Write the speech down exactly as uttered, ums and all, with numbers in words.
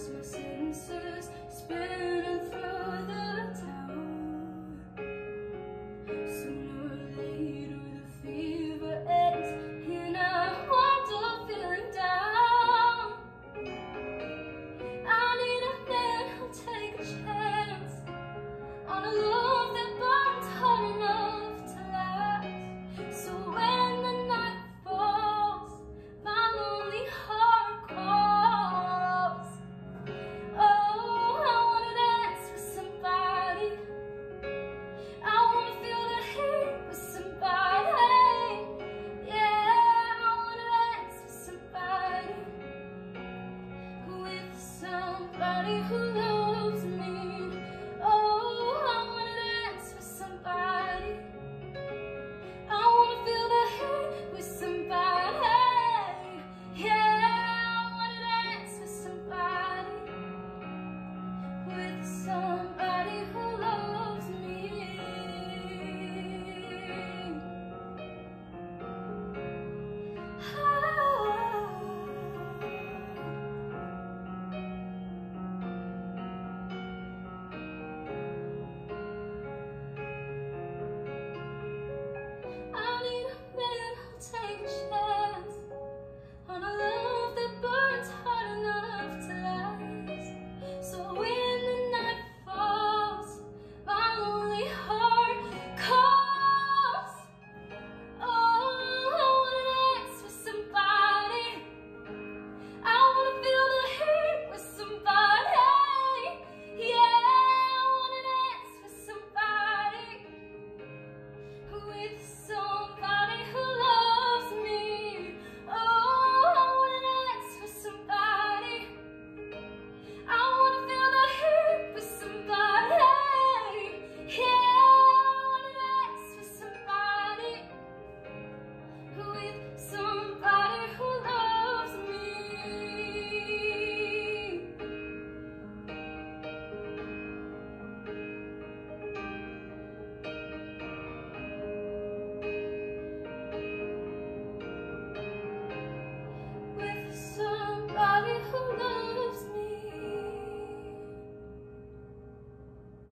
lost my senses, spinning through the town. Sooner or later the fever ends, and I wind up feeling down. I need a man who'll take a chance on a love that burns hot enough to last. So when the night falls, my lonely heart calls. Oh, I wanna dance with somebody. I wanna feel the heat with somebody. Yeah, I wanna dance with somebody. With somebody who loves me. Oh, I wanna dance with somebody. I wanna feel the heat with somebody. Yeah, I wanna dance with somebody. With somebody who loves me. I need a man who'll take a chance on a love that burns hot enough to last. So when the night falls, my lonely heart calls. Oh, I wanna dance with somebody. I wanna feel the heat with somebody. Yeah, I wanna dance with somebody. With somebody.